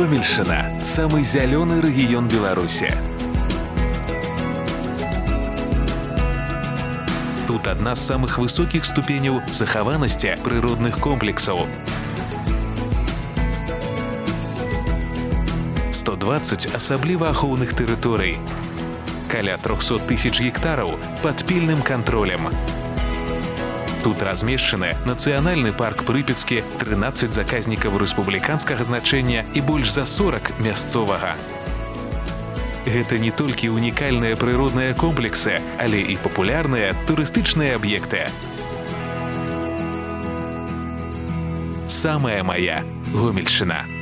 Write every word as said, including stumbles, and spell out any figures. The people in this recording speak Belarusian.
Гомельщина – самый зеленый регион Беларуси. Тут одна з самых высокіх ступеняў захаванасці прыродных комплексаў. сто дваццаць асабліва ахоўных тэрыторый. Каля трохсот тысяч гектараў пад пільным кантролем. Тут размешчаны нацыянальны парк Прыпецкі, трынаццаць заказнікаў рэспубліканскага значэння і больш за сорак мясцовага. Гэта не толькі унікальныя прыродныя комплексы, але і папулярныя турыстычныя аб'екты. Самая моя Гомельщина.